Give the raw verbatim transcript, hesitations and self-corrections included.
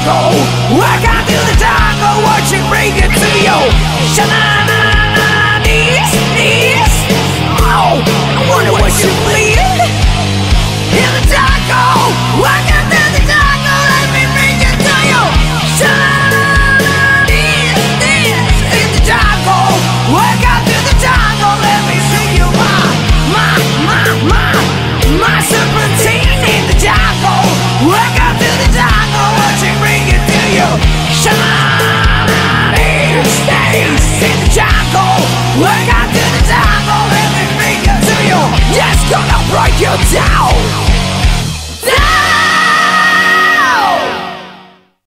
jungle. Work out to the jungle, watch it bring it to you. Sha-na-na-na, knees, knees. Oh, I wonder what you bleed in the jungle. Work out to the jungle, let me bring it to you. Sha-na-na-na, knees, knees. In the jungle, work out to the jungle, let me see you. My, my, my, my, my serpentine in the jungle. Work out to the jungle, watch it bring it to you. Sha-na-na-na, knees, knees. In the jungle, work out to the jungle, let me bring it to you. Just gonna break you down.